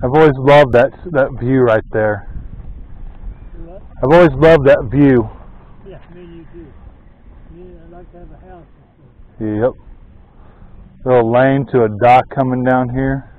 I've always loved that view right there. What? I've always loved that view. Yeah, me and you do. Me, I'd like to have a house. Yep. Little lane to a dock coming down here.